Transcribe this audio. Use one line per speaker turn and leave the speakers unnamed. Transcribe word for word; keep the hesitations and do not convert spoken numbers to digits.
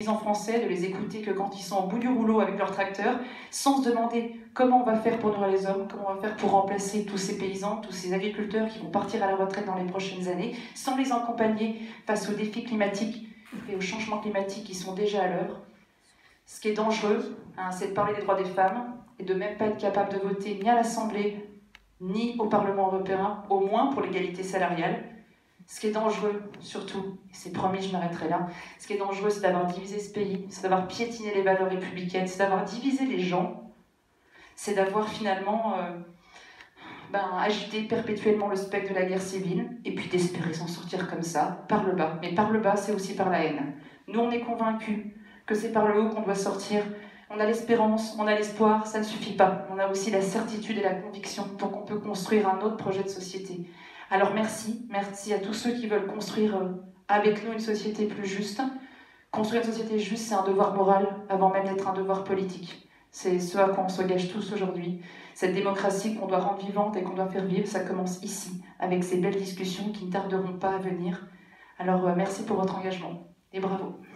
paysans français, de les écouter que quand ils sont au bout du rouleau avec leur tracteur, sans se demander comment on va faire pour nourrir les hommes, comment on va faire pour remplacer tous ces paysans, tous ces agriculteurs qui vont partir à la retraite dans les prochaines années, sans les accompagner face aux défis climatiques et aux changements climatiques qui sont déjà à l'œuvre. Ce qui est dangereux, hein, c'est de parler des droits des femmes et de même pas être capable de voter ni à l'Assemblée, ni au Parlement européen, au moins pour l'égalité salariale. Ce qui est dangereux, surtout, et c'est promis, je m'arrêterai là, ce qui est dangereux, c'est d'avoir divisé ce pays, c'est d'avoir piétiné les valeurs républicaines, c'est d'avoir divisé les gens, c'est d'avoir finalement euh, ben, agité perpétuellement le spectre de la guerre civile, et puis d'espérer s'en sortir comme ça, par le bas. Mais par le bas, c'est aussi par la haine. Nous, on est convaincus que c'est par le haut qu'on doit sortir. On a l'espérance, on a l'espoir, ça ne suffit pas. On a aussi la certitude et la conviction, donc on peut construire un autre projet de société. Alors merci, merci à tous ceux qui veulent construire avec nous une société plus juste. Construire une société juste, c'est un devoir moral avant même d'être un devoir politique. C'est ce à quoi on s'engage tous aujourd'hui. Cette démocratie qu'on doit rendre vivante et qu'on doit faire vivre, ça commence ici, avec ces belles discussions qui ne tarderont pas à venir. Alors merci pour votre engagement et bravo.